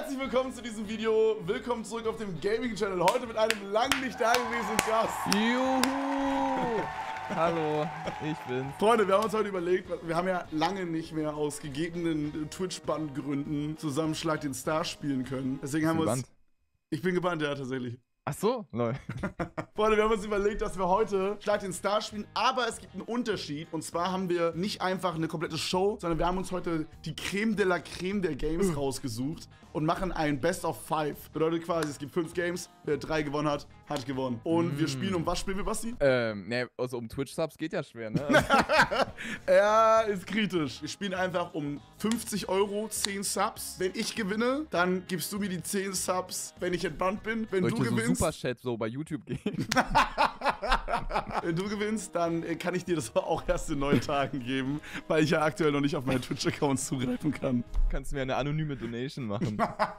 Herzlich willkommen zu diesem Video. Willkommen zurück auf dem Gaming-Channel. Heute mit einem lang nicht dagewesenen Gast. Juhu! Hallo, ich bin's. Freunde, wir haben uns heute überlegt, wir haben ja lange nicht mehr aus gegebenen Twitch-Bandgründen zusammen Schlag den Star spielen können. Deswegen haben wir uns... Ich bin gebannt, ja, tatsächlich. Ach so, lol. Freunde, wir haben uns überlegt, dass wir heute Schlag den Star spielen, aber es gibt einen Unterschied. Und zwar haben wir nicht einfach eine komplette Show, sondern wir haben uns heute die Creme de la Creme der Games rausgesucht und machen ein Best of 5. Bedeutet quasi, es gibt 5 Games, wer 3 gewonnen hat, hat gewonnen. Und wir spielen, um was spielen wir, Basti? Ne, also um Twitch-Subs geht ja schwer, ne? Ja, ist kritisch. Wir spielen einfach um 50 Euro, 10 Subs. Wenn ich gewinne, dann gibst du mir die 10 Subs, wenn ich entbannt bin. Wenn Soll du ich dir gewinnst... so Superchat so bei YouTube gehen? Wenn du gewinnst, dann kann ich dir das auch erst in 9 Tagen geben, weil ich ja aktuell noch nicht auf meine Twitch-Accounts zugreifen kann. Kannst du mir eine anonyme Donation machen?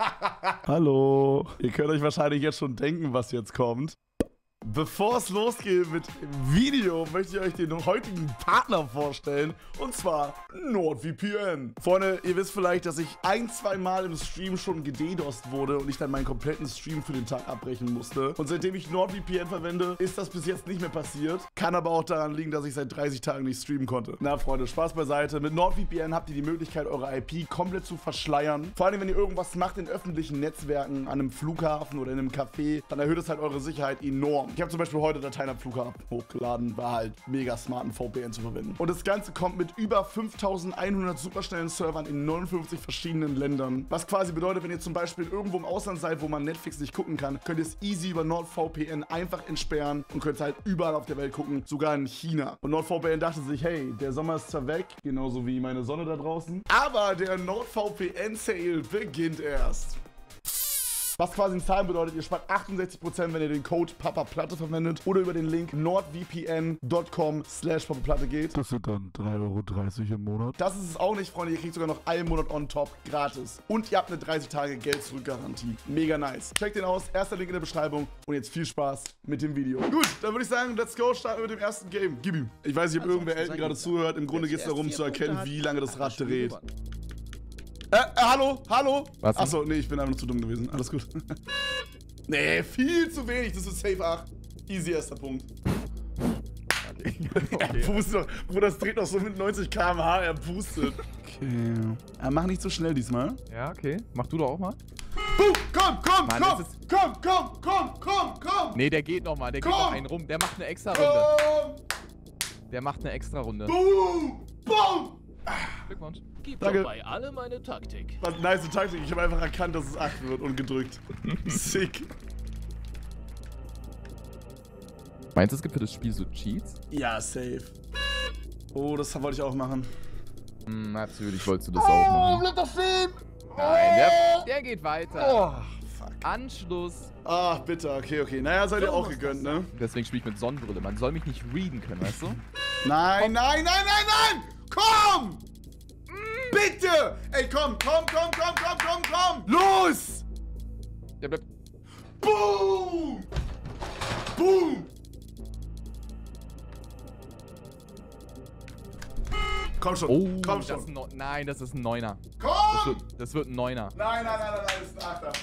Hallo. Ihr könnt euch wahrscheinlich jetzt schon denken, was jetzt kommt. Bevor es losgeht mit dem Video, möchte ich euch den heutigen Partner vorstellen, und zwar NordVPN. Freunde, ihr wisst vielleicht, dass ich 1-2 Mal im Stream schon gededost wurde und ich dann meinen kompletten Stream für den Tag abbrechen musste. Und seitdem ich NordVPN verwende, ist das bis jetzt nicht mehr passiert. Kann aber auch daran liegen, dass ich seit 30 Tagen nicht streamen konnte. Na Freunde, Spaß beiseite. Mit NordVPN habt ihr die Möglichkeit, eure IP komplett zu verschleiern. Vor allem, wenn ihr irgendwas macht in öffentlichen Netzwerken, an einem Flughafen oder in einem Café, dann erhöht es halt eure Sicherheit enorm. Ich habe zum Beispiel heute Dateien am Flughafen hochgeladen, war halt mega smart, einen VPN zu verwenden. Und das Ganze kommt mit über 5100 superschnellen Servern in 59 verschiedenen Ländern. Was quasi bedeutet, wenn ihr zum Beispiel irgendwo im Ausland seid, wo man Netflix nicht gucken kann, könnt ihr es easy über NordVPN einfach entsperren und könnt halt überall auf der Welt gucken, sogar in China. Und NordVPN dachte sich, hey, der Sommer ist zwar weg, genauso wie meine Sonne da draußen, aber der NordVPN-Sale beginnt erst. Was quasi in Zahlen bedeutet, ihr spart 68%, wenn ihr den Code PAPAPLATTE verwendet oder über den Link nordvpn.com/PapaPlatte geht. Das sind dann 3,30 € im Monat. Das ist es auch nicht, Freunde. Ihr kriegt sogar noch einen Monat on top gratis. Und ihr habt eine 30-Tage-Geld-Zurück-Garantie. Mega nice. Checkt den aus. Erster Link in der Beschreibung. Und jetzt viel Spaß mit dem Video. Gut, dann würde ich sagen, let's go. Starten wir mit dem ersten Game. Gib ihm. Ich weiß nicht, ob irgendwer Elton gerade zuhört. Im Grunde geht es darum zu erkennen, wie lange das Rad dreht. Hallo? Was? Achso, nee, ich bin einfach nur zu dumm gewesen. Alles gut. Nee, viel zu wenig. Das ist safe 8. Easy erster Punkt. Okay. Er pustet doch. Bro, das dreht doch so mit 90 km/h. Er pustet. Okay. Mach nicht so schnell diesmal. Ja, okay. Mach du doch auch mal. Komm! Mann, Komm! Nee, der geht noch mal. Der geht noch einen rum. Der macht eine extra Runde. Boom! Glückwunsch. Gib Danke. doch bei allem eine Taktik. Was nice Taktik. Ich habe einfach erkannt, dass es 8 wird und gedrückt. Sick. Meinst du, es gibt für das Spiel so Cheats? Ja, safe. Oh, das wollte ich auch machen. Natürlich wolltest du das auch machen. Bleib doch stehen! Nein, der geht weiter. Oh, fuck. Anschluss. Ach, bitte. Okay. Naja, seid ihr auch gegönnt, ne? Deswegen spiele ich mit Sonnenbrille. Man soll mich nicht readen können, weißt du? Nein! Komm! Bitte! Ey, komm! Los! Der bleibt. Boom! Komm schon, Oh, komm das schon. ist nein, das ist ein Neuner. Komm! Das wird ein Neuner. Nein, das ist ein Achter.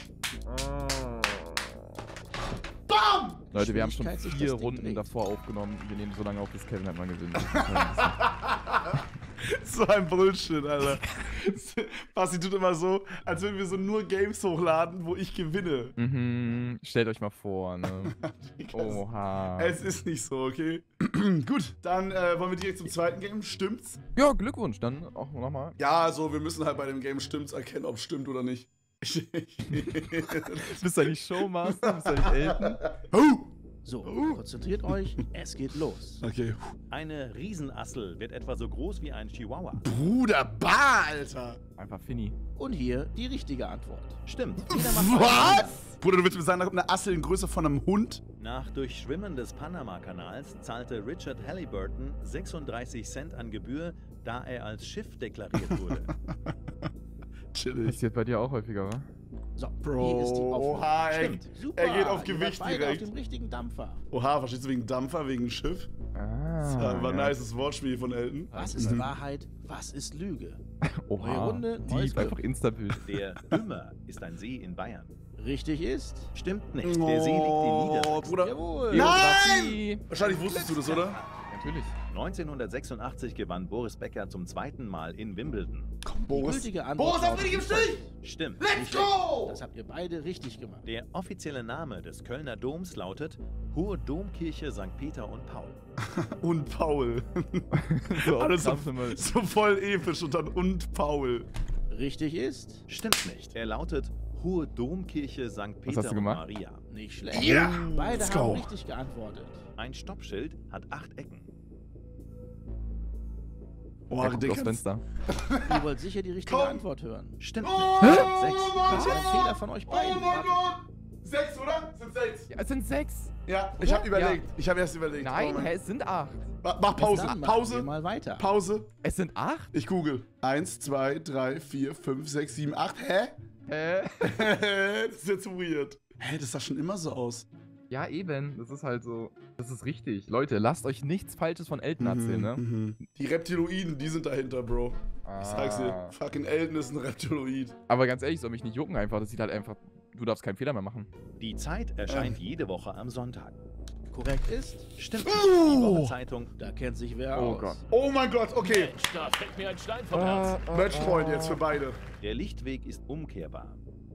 Bam! Leute, wir haben schon Geschwindigkeit sich 4 das Ding Runden dreht. davor aufgenommen. Wir nehmen so lange auf, bis Kevin halt mal gewinnt. So ein Bullshit, Alter. Basti tut immer so, als würden wir so nur Games hochladen, wo ich gewinne. Stellt euch mal vor, ne? Oha. Es ist nicht so, okay? Gut, dann wollen wir direkt zum zweiten Game. Stimmt's? Ja, Glückwunsch, dann auch nochmal. Ja, also wir müssen halt bei dem Game stimmt's erkennen, ob es stimmt oder nicht. Bist du eigentlich Showmaster? Bist du eigentlich Elton? So, konzentriert euch, es geht los. Okay. Eine Riesenassel wird etwa so groß wie ein Chihuahua. Bruder, bah, Alter. Einfach Finny. Und hier die richtige Antwort. Stimmt. Jeder macht Was? Bruder, du willst mir sagen, da kommt eine Assel in Größe von einem Hund? Nach Durchschwimmen des Panama-Kanals zahlte Richard Halliburton 36 Cent an Gebühr, da er als Schiff deklariert wurde. Chillig. Passiert bei dir auch häufiger, wa? So, Bro, hier ist die Auflösung. oha, Stimmt, super. er geht auf ihr wart Gewicht beide direkt. auf dem richtigen Dampfer. Oha, verstehst du wegen Dampfer, wegen Schiff? Das war ein nices Wortspiel von Elton. Was ist Wahrheit, was ist Lüge? Neue Oha, Runde, neues die einfach Glück. instabil. Der Hümmer ist ein See in Bayern. Richtig ist... Stimmt nicht. Der See liegt in Niedersachsen. Bruder. Jawohl. Nein! Wahrscheinlich wusstest du das, oder? Natürlich. 1986 gewann Boris Becker zum zweiten Mal in Wimbledon. Komm, Die gültige Antwort Boris, lass lautet mich im wie Stich! folgt. Stimmt. Let's go! Das habt ihr beide richtig gemacht. Der offizielle Name des Kölner Doms lautet Hohe Domkirche St. Peter und Paul. Und Paul. So, Alles so, Krampf- so voll episch und dann und Paul. Richtig ist... Stimmt nicht. Er lautet Hohe Domkirche St. Peter hast du und gemacht? Maria. Nicht schlecht. Ja, Beide let's haben go. richtig geantwortet. Ein Stoppschild hat 8 Ecken. Oh, Der guckt den aufs kannst- Fenster. Ihr wollt sicher die richtige Komm. Antwort hören. Stimmt Oh, nicht. oh 6. Das ist ein Fehler von euch beiden. Gott! 6, oder? Sind 6. Ja, es sind 6. Ja, ich hab Ja. überlegt. Ich hab erst überlegt. Nein, Oh, hä, es sind 8. Mach Pause. Dann machen wir Pause. mal weiter. Pause. Es sind 8? Ich google. 1, 2, 3, 4, 5, 6, 7, 8. Hä? Das ist jetzt weird. Hä, das sah schon immer so aus. Ja, eben. Das ist halt so. Das ist richtig. Leute, lasst euch nichts Falsches von Elton erzählen, ne? Mhm. Die Reptiloiden, die sind dahinter, Bro. Ich sag's dir. Fucking Elton ist ein Reptiloid. Aber ganz ehrlich, soll mich nicht jucken einfach. Das sieht halt einfach. Du darfst keinen Fehler mehr machen. Die Zeit erscheint jede Woche am Sonntag. Korrekt ist... Stimmt nicht. Die Wochenzeitung. Da kennt sich wer Oh aus. Gott. Oh mein Gott, okay. Da fällt mir ein Stein vom Herzen. Matchpoint jetzt für beide. Der Lichtweg ist umkehrbar.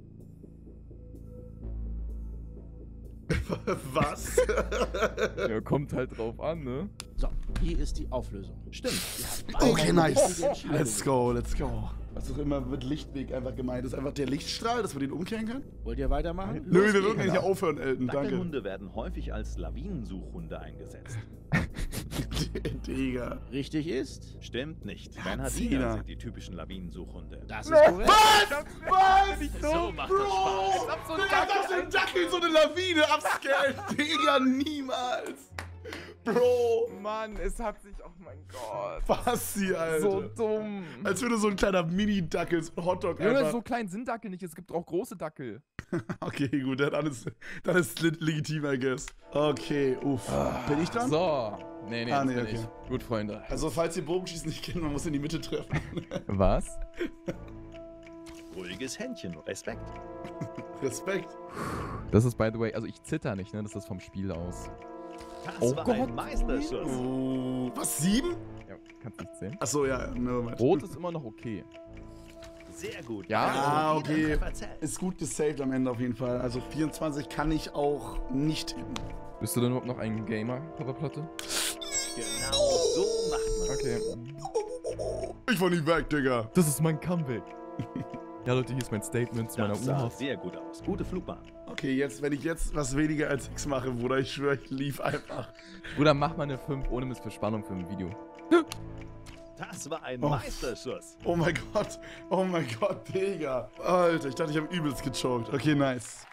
Was? Ja, kommt halt drauf an, ne? So, hier ist die Auflösung. Stimmt. Ihr habt beide Okay, die nice. richtige Entscheidung Let's go, let's go. Was auch immer mit Lichtweg einfach gemeint ist. Einfach der Lichtstrahl, dass wir den umkehren können? Wollt ihr weitermachen? Nö, Los wir geht's. würden nicht aufhören, Elton. Danke. Dackelhunde werden häufig als Lawinensuchhunde eingesetzt. Digga. Richtig ist... Stimmt nicht. Zehner. Bernhardiner sind die typischen Lawinensuchhunde. Das ist korrekt. Was? So macht das Bro! Spaß. Digga, als ob so ein Dackel so eine Lawine abscaled. Digga, niemals. Bro. Mann, es hat sich. Oh mein Gott. Was sie, Alter. So dumm. Als würde so ein kleiner Mini-Dackel, so ein Hotdog Junge, einfach. so klein sind Dackel nicht. Es gibt auch große Dackel. Okay, gut, dann ist legitim, I guess. Okay, uff. Bin ich dran? So. Nee, Ah, das nee, bin okay. ich. Gut, Freunde. Also, falls ihr Bogenschießen nicht kennt, man muss in die Mitte treffen. Was? Ruhiges Händchen. Respekt. Respekt. Das ist, by the way, also ich zitter nicht, ne? Das ist vom Spiel aus. Das Oh war Gott. ein Meisterschuss. Oh, was, 7? Ja, kannst nicht sehen. Achso, ja, nevermind. Rot ist immer noch okay. Sehr gut. Ja, Ah, jeder okay. Treffer zählt. Ist gut gesaved am Ende auf jeden Fall. Also 24 kann ich auch nicht hin. Bist du denn überhaupt noch ein Gamer, Papa-Platte? Genau so macht man. Okay. Ich war nie weg, Digga. Das ist mein Comeback. Ja, Leute, hier ist mein Statement zu meiner Das sah Oma. sehr gut aus. Gute Flugbahn. Okay, jetzt, wenn ich jetzt was weniger als X mache, Bruder, ich schwöre, ich lief einfach. Bruder, mach mal eine 5 ohne Mist für Spannung für ein Video. Das war ein Oh. Meisterschuss. Oh mein Gott, Digga. Alter, ich dachte, ich habe übelst gechoked. Okay, nice.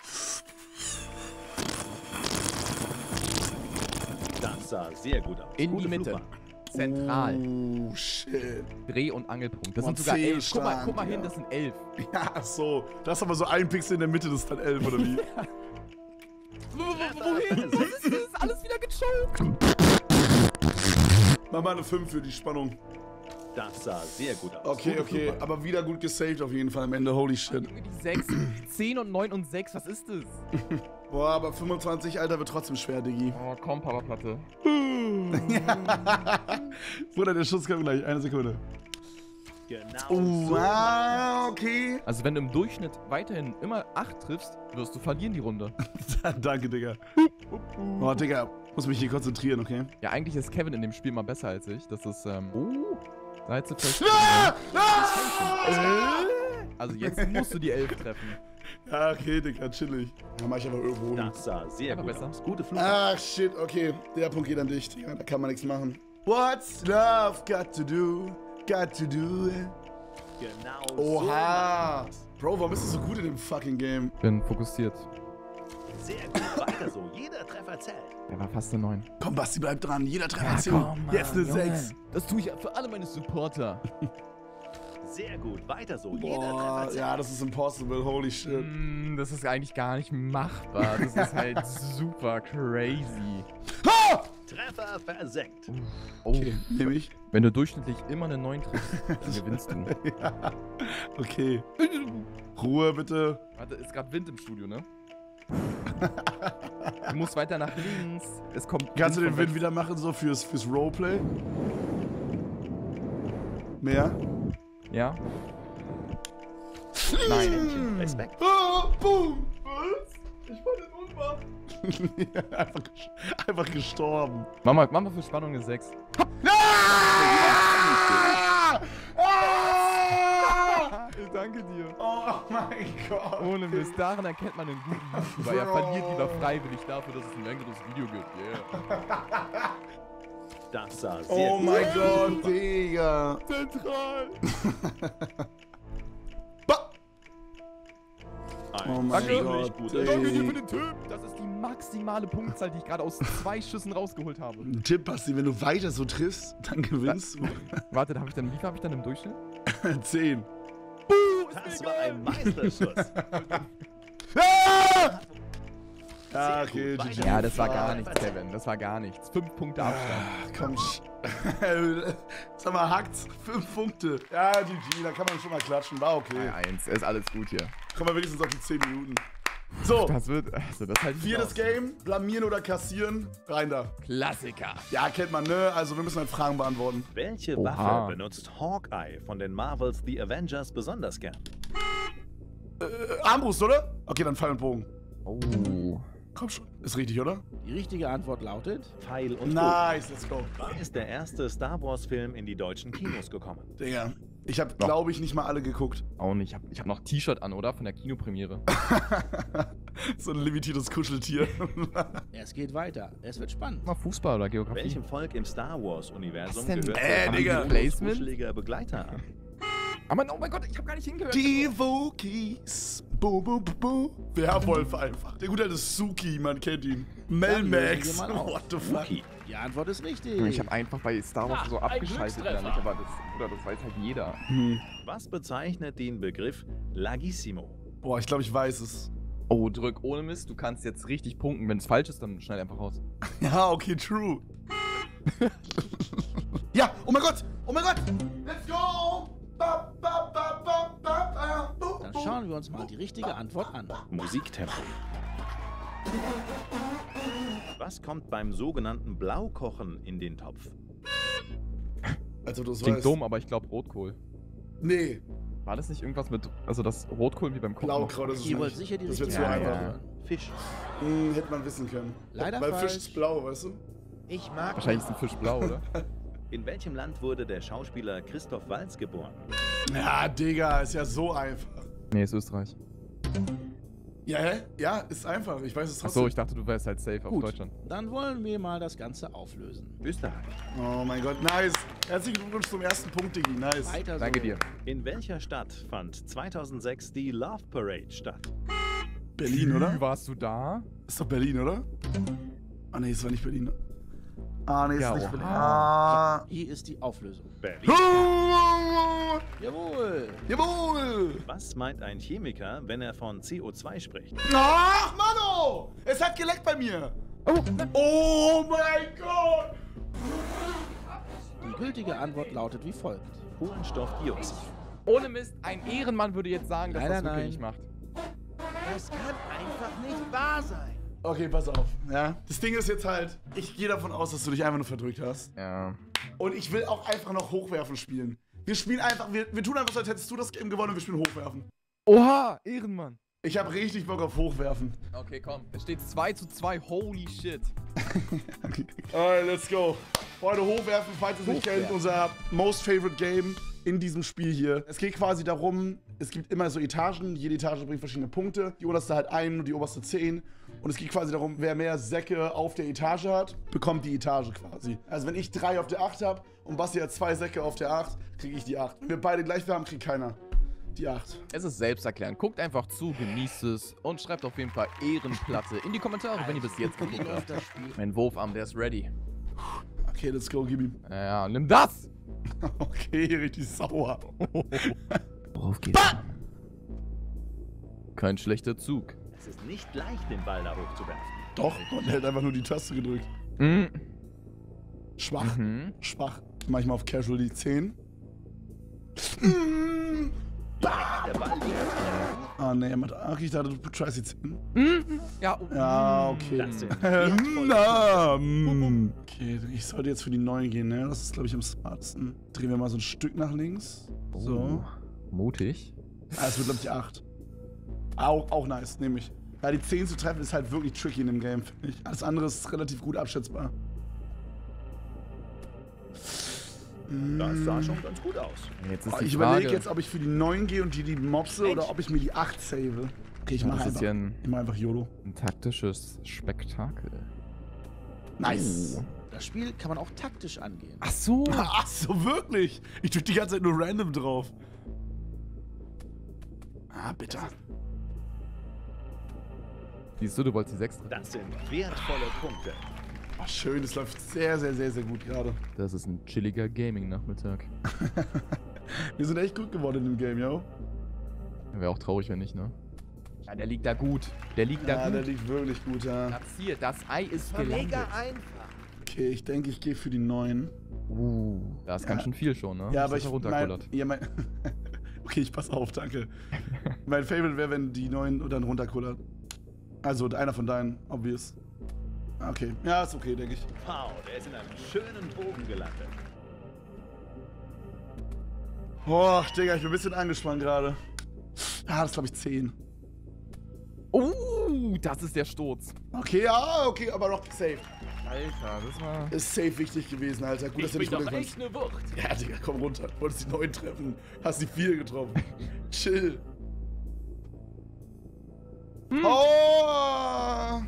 Das sah sehr gut aus. In Gute die Mitte. Flugbahn. Zentral. Oh, shit. Dreh- und Angelpunkt. Das Oh, sind sogar 10 11. Guck mal stark, hin, ja. das sind 11. Ja, ach so. Das ist aber so ein Pixel in der Mitte, das ist dann 11, oder wie? Wohin? Was ist das? Alles wieder gechoked. Mach mal eine 5 für die Spannung. Das sah sehr gut aus. Okay, Gute okay. Flugbahn. Aber wieder gut gesaved auf jeden Fall am Ende. Holy shit. Junge, die 6, 10 und 9 und 6, was ist das? Boah, aber 25, Alter, wird trotzdem schwer, Diggi. Oh, komm, Papa-Platte. Bruder, der Schuss kommt gleich. Eine Sekunde. Genau Oh, so. okay. Also wenn du im Durchschnitt weiterhin immer 8 triffst, wirst du verlieren die Runde. Danke, Digga. Oh, Digga. Muss mich hier konzentrieren, okay? Ja, eigentlich ist Kevin in dem Spiel mal besser als ich. Das ist, da hättest du vielleicht... Also jetzt musst du die 11 treffen. Ja, okay, Digga, chillig. Dann mach ich aber irgendwo hin. Das sah sehr Aber gut besser. aus. Gute Flugbahn. Ach, shit, okay. Der Punkt geht an dich, Digga. Da kann man nichts machen. What's love got to do? Got to do it. Genau Oha. Bro, warum bist du so gut in dem fucking Game? Bin fokussiert. so. Sehr gut. Weiter so. Jeder Treffer zählt. Der war fast eine 9. Komm, Basti, bleib dran. Jeder Treffer zählt. Jetzt eine 6. Das tue ich für alle meine Supporter. Sehr gut, weiter so. Jeder Boah, Treffer zählt. ja, das ist impossible. Holy shit. Das ist eigentlich gar nicht machbar. Das ist halt super crazy. Ha! Treffer versenkt. Oh, Okay, nehme ich. wenn du durchschnittlich immer eine 9 triffst, dann gewinnst du. Ja. Okay. Ruhe bitte. Warte, ist gerade Wind im Studio, ne? Du musst weiter nach links. Es kommt. Kannst du den von Wind rechts. wieder machen, so fürs Roleplay? Mehr? Ja? Nein. Respekt. Ah, boom! Was? Ich war den Unwahr. einfach gestorben. Mach mal für Spannung eine 6. Ah! Ah! Ich danke dir. Oh mein Gott. Ohne Mist, daran erkennt man einen guten YouTuber. Er verliert lieber freiwillig dafür, dass es ein längeres Video gibt. Yeah. Das sah sehr Oh gut mein aus. Gott, Digga. Zentral. Ba- Ein Oh mein ziemlich Gott, guter ey. Danke dir für den Tipp. Das ist die maximale Punktzahl, die ich gerade aus 2 Schüssen rausgeholt habe. Ein Tipp, Basti, wenn du weiter so triffst, dann gewinnst Warte, wie viel habe ich dann im Durchschnitt? du. 10. Das war ein Meisterschuss. Ah! Ja, Sehr okay, gut, GG. weiter. Ja, das war gar nichts, Kevin. Das war gar nichts. 5 Punkte Abstand. Komm, sag mal, hackt's. 5 Punkte. Ja, GG, da kann man schon mal klatschen. War okay. 1, ist alles gut hier. Kommen wir wenigstens auf die 10 Minuten. So, Das wird, also das halt viertes Game. Blamieren oder kassieren. Rein da. Klassiker. Ja, kennt man, ne? Also wir müssen halt Fragen beantworten. Welche Oha. Waffe benutzt Hawkeye von den Marvels The Avengers besonders gern? Armbrust, oder? Okay, dann Pfeil und Bogen. Oh. Komm schon. Ist richtig, oder? Die richtige Antwort lautet: Pfeil und Bogen. Nice, let's go. Wann ist der erste Star Wars Film in die deutschen Kinos gekommen? Digga. Ich habe, glaube ich, nicht mal alle geguckt. Auch nicht. Ich hab noch T-Shirt an, oder? Von der Kinopremiere. So ein limitiertes Kuscheltier. Es geht weiter. Es wird spannend. Mal Fußball oder Geografie. Welchem Volk im Star Wars-Universum Was denn? gehört Digga. Placement? kuscheliger Begleiter an? Aber oh mein Gott, ich habe gar nicht hingehört. Die Wookies. Bu, bu, bu, bu. Werwolf einfach. Der gute alte Suki, man kennt ihn. Melmax. Dann lösen wir mal auf. What the fuck? Wookie. Die Antwort ist richtig. Ich habe einfach bei Star Wars so ein abgeschaltet, Glückstreffer. nicht, aber das weiß halt jeder. Was bezeichnet den Begriff Lagissimo? Boah, ich glaube, ich weiß es. Oh, drück ohne Mist, du kannst jetzt richtig punkten. Wenn es falsch ist, dann schneid einfach raus. Ja, okay, true. Ja, oh mein Gott. Oh mein Gott. Let's go. Ba, ba, ba, ba, ba, ba, bu, Dann bu. schauen wir uns mal die richtige Antwort an. Musiktempo. Was kommt beim sogenannten Blaukochen in den Topf? Also, du Klingt weißt. dumm, aber ich glaube Rotkohl. Nee, War das nicht irgendwas mit, also das Rotkohl wie beim Kochen? Blaukraut ist es Ihr wollt nicht. sicher die Das wird richtige zu Ja, einfach. ja. Fisch. Hätte man wissen können. Leider Weil falsch. Fisch ist blau, weißt du? Ich mag. Wahrscheinlich ist ein Fisch blau, oder? In welchem Land wurde der Schauspieler Christoph Waltz geboren? Ja, Digga, ist ja so einfach. Nee, ist Österreich. Ja, hä? Ja, ist einfach. Ich weiß es Achso, trotzdem. ich dachte, du wärst halt safe auf Gut. Deutschland. Dann wollen wir mal das Ganze auflösen. Österreich. Oh mein Gott, nice. Herzlichen Glückwunsch zum ersten Punkt, Digi. Nice. Weiter so. Danke dir. In welcher Stadt fand 2006 die Love Parade statt? Berlin, oder? Warst du da? Ist doch Berlin, oder? Ah, nee, es war nicht Berlin. Ah, nee, es Ja, ist nicht oha. Berlin. Ah. Hier ist die Auflösung. Berlin. Jawohl. Jawohl! Was meint ein Chemiker, wenn er von CO2 spricht? Ach, Mano! Es hat geleckt bei mir! Oh mein Gott! Die gültige Antwort lautet wie folgt. Kohlenstoffdioxid. Ohne Mist, ein Ehrenmann würde jetzt sagen, dass Leider das wirklich nein. nicht macht. Das kann einfach nicht wahr sein. Okay, pass auf. Ja. Das Ding ist jetzt halt, ich gehe davon aus, dass du dich einfach nur verdrückt hast. Ja. Und ich will auch einfach noch Hochwerfen spielen. Wir spielen einfach, wir tun einfach so, als hättest du das Game gewonnen und wir spielen Hochwerfen. Oha, Ehrenmann. Ich habe richtig Bock auf Hochwerfen. Okay, komm. Es steht 2:2. Holy shit. Alright, let's go. Freunde, Hochwerfen, falls ihr es nicht Hochwerfen. kennt, unser most favorite Game in diesem Spiel hier. Es geht quasi darum, es gibt immer so Etagen, jede Etage bringt verschiedene Punkte. Die unterste halt 1 und die oberste 10. Und es geht quasi darum, wer mehr Säcke auf der Etage hat, bekommt die Etage quasi. Also wenn ich 3 auf der 8 habe und Basti hat 2 Säcke auf der 8, kriege ich die 8. Wenn wir beide gleich haben, kriegt keiner die 8. Es ist selbsterklärend. Guckt einfach zu, genießt es und schreibt auf jeden Fall Ehrenplatte in die Kommentare, wenn ihr bis jetzt geguckt habt. Das Spiel. Mein Wurfarm, der ist ready. Okay, let's go, gib ihm. Ja, nimm das! Okay, richtig sauer. Worauf geht's? Kein schlechter Zug. Es ist nicht leicht, den Ball da hochzuwerfen. Doch, man hält einfach nur die Taste gedrückt. Mhm. Schwach. Mhm. Schwach. Mach ich mal auf Casual die 10. Der Ball liegt. Ah, nee, okay, ich dachte, du tryst die 10. Ja, Ja, okay. Das sind wertvolle Okay, ich sollte jetzt für die 9 gehen, ne? Das ist, glaube ich, am smartesten. Drehen wir mal so ein Stück nach links. So. Mutig. Ah, es wird, glaube ich, 8. Auch nice, nehme ich. Ja, die 10 zu treffen ist halt wirklich tricky in dem Game, finde ich. Alles andere ist relativ gut abschätzbar. Das sah schon ganz gut aus. Jetzt ist Oh, die ich Frage. überlege jetzt, ob ich für die 9 gehe und die mopse oder ob ich mir die 8 save. Okay, ich Ja, mache das ist einfach, ja ein ich mach einfach YOLO. taktisches Spektakel. Nice. Das Spiel kann man auch taktisch angehen. Ach so. Ach so, wirklich? Ich drück die ganze Zeit nur random drauf. Ah, bitter. Siehst du, du wolltest die 6 treffen. Das sind wertvolle Punkte. Oh, schön, das läuft sehr, sehr, sehr, sehr gut gerade. Das ist ein chilliger Gaming-Nachmittag. Wir sind echt gut geworden in dem Game, yo. Wäre auch traurig, wenn nicht, ne? Ja, der liegt da gut. Der liegt da Ja, gut. der liegt wirklich gut, ja. Das hier, das Ei ist gelandet. Okay, ich denke, ich gehe für die 9. Das kann schon viel schon, ne? Ja, Dass aber das ich. da runterkullert. Okay, ich pass auf, danke. Mein Favorite wäre, wenn die 9 dann runterkullert. Also einer von deinen, obvious. Okay, ja, ist okay, denke ich. Wow, der ist in einem schönen Bogen gelandet. Boah, Digga, ich bin ein bisschen angespannt gerade. Ah, das ist, glaube ich, 10. Das ist der Sturz. Okay, ja, okay, aber noch safe. Alter, das war... Ist safe wichtig gewesen, Alter. Gut, dass Ich du bin nicht doch runterkommst. echt eine Wucht. Ja, Digga, komm runter. Wolltest die 9 treffen. Hast die 4 getroffen. Chill. Oh!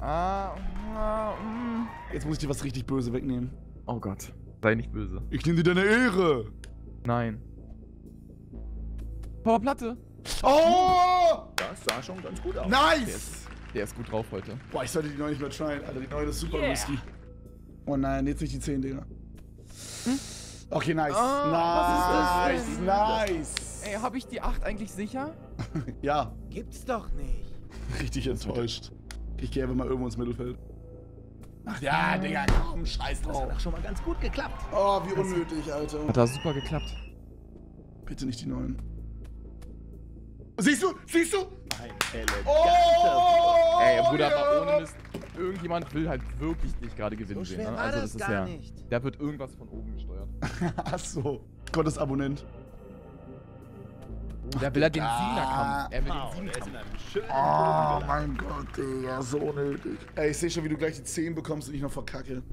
Jetzt muss ich dir was richtig böse wegnehmen. Oh Gott. Sei nicht böse. Ich nehme dir deine Ehre. Nein. Powerplatte. Oh! Das sah schon ganz gut aus. Nice! Der ist gut drauf heute. Boah, ich sollte die 9 nicht mehr tryen, Alter. Die 9 ist super Yeah. risky. Oh nein, jetzt nicht die 10, Digga. Okay, nice. was ist das Nice, nice. Ey, hab ich die 8 eigentlich sicher? Ja, Gibt's doch nicht. richtig enttäuscht. Ich gehe einfach mal irgendwo ins Mittelfeld. Ach ja, Digga, komm, scheiß Das drauf. hat doch schon mal ganz gut geklappt. Oh, wie unnötig, Alter. Hat das super geklappt. Bitte nicht die 9. Siehst du? Siehst du? Ein eleganter Oh! Ey, Bruder, ja. aber ohne Mist. Irgendjemand will halt wirklich dich gerade gewinnen So sehen, schwer ne? war Also das ist gar ja... nicht. Da wird irgendwas von oben gesteuert. Ach so. Gottes Abonnent. Da will er den Digga. 7er-Kampf. Er will Wow, den der ist in 7er-Kampf. einem schönen Oh Bogen gelandet. mein Gott, Digga, so unnötig. Ey, ich sehe schon, wie du gleich die 10 bekommst und ich noch verkacke.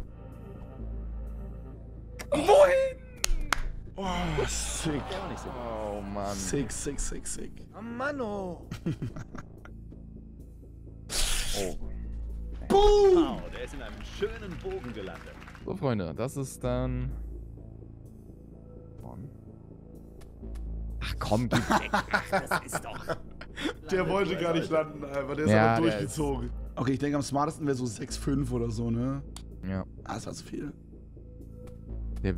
Wohin? Oh, sick. Der war nicht so. Oh, Mann. Sick, sick, sick, sick. Oh Mann, oh. Oh. Boom! Wow, der ist in einem schönen Bogen gelandet. So, Freunde, das ist dann... Ach komm, geh weg. Das ist doch. Der wollte gar nicht landen, einfach. Der ist Ja, aber der durchgezogen. Okay, ich denke, am smartesten wäre so 6,5 oder so, ne? Ja. Ah, das war zu viel. Der,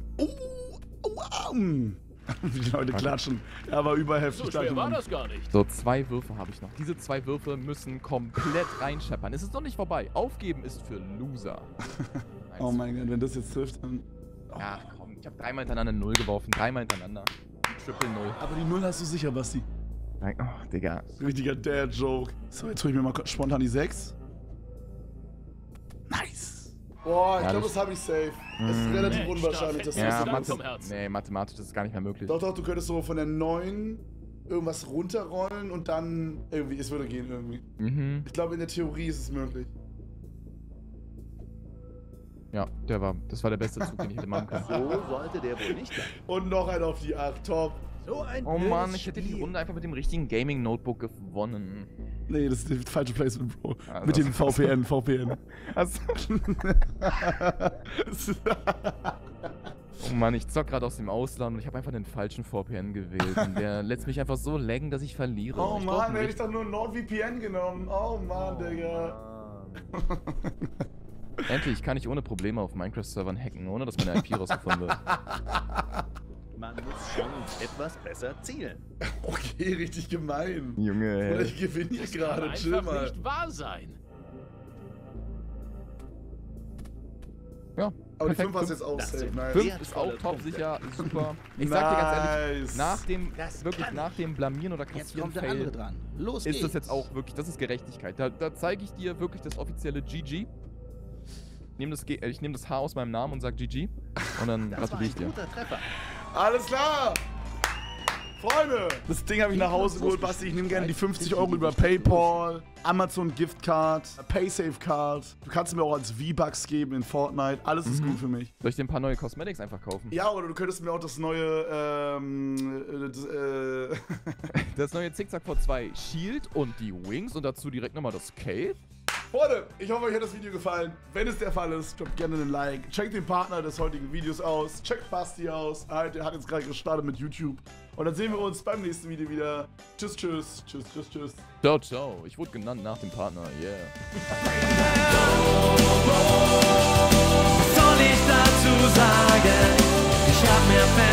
Wie die Leute klatschen. Ja, aber über heftig. So schwer danke, war Mann. das gar nicht. so, 2 Würfe habe ich noch. Diese 2 Würfe müssen komplett reinscheppern. Es ist noch nicht vorbei. Aufgeben ist für Loser. Oh mein Gott, wenn das jetzt trifft, dann... Ja, komm. Ich habe 3-mal hintereinander 0 geworfen. 3-mal hintereinander. Triple 0. Aber die 0 hast du sicher, Basti. Nein, oh, Digga. Richtiger Dad-Joke. So, jetzt hol ich mir mal spontan die 6. Nice. Boah, ich Ja, glaube, das- das habe ich safe. Es ist relativ Mensch, unwahrscheinlich, da dass fällt du Ja, mir das Mathe- so vom Herzen. Nee, mathematisch ist es gar nicht mehr möglich. Doch, doch, du könntest so von der 9 irgendwas runterrollen und dann irgendwie, es würde gehen irgendwie. Mhm. Ich glaube, in der Theorie ist es möglich. Ja, das war der beste Zug, den ich hätte machen können. So sollte der wohl nicht sein. Und noch ein auf die 8, top. So ein Oh blödes Mann, ich hätte die Spiel. Runde einfach mit dem richtigen Gaming-Notebook gewonnen. Nee, das ist der falsche Placement, Bro. Also Mit dem das- VPN. Also, oh Mann, ich zock gerade aus dem Ausland und ich habe einfach den falschen VPN gewählt. Und der lässt mich einfach so laggen, dass ich verliere. Oh Ich brauch Mann, einen hätte ich doch nur NordVPN genommen. Oh Mann, Digga. Endlich kann ich ohne Probleme auf Minecraft-Servern hacken, ohne dass meine IP rausgefunden wird. Man muss schon etwas besser zielen. Okay, richtig gemein. Junge, Oder hä? ich gewinne hier Das gerade, kann chill einfach mal. nicht wahr sein. Ja. Aber die perfekt. 5 hast du jetzt auch Das safe, sind nice. 5 ist auch top, sicher, super. Ich sag dir ganz ehrlich, nach dem Blamieren oder Jetzt Kassieren kommt der andere Fail, dran. Los ist geht's. das jetzt auch wirklich, das ist Gerechtigkeit. Da zeige ich dir wirklich das offizielle GG. Ich nehme das H aus meinem Namen und sag GG. Und dann Das war gratuliere ich ein dir. guter Treffer. Alles klar! Freunde! Das Ding habe ich nach Hause geholt, Basti. Ich nehme gerne die 50 € über PayPal, Amazon Giftcard, Paysafe Card. Du kannst mir auch als V-Bucks geben in Fortnite. Alles ist gut für mich. Soll ich dir ein paar neue Cosmetics einfach kaufen? Ja, oder du könntest mir auch das neue, Das neue Zickzack V2 Shield und die Wings und dazu direkt nochmal das Cape. Freunde, ich hoffe, euch hat das Video gefallen. Wenn es der Fall ist, droppt gerne einen Like. Checkt den Partner des heutigen Videos aus. Checkt Basti aus. Der hat jetzt gerade gestartet mit YouTube. Und dann sehen wir uns beim nächsten Video wieder. Tschüss, tschüss. Tschüss, tschüss, tschüss. Ciao, ciao. Ich wurde genannt nach dem Partner. Yeah. Soll ich dazu sagen, ich hab mir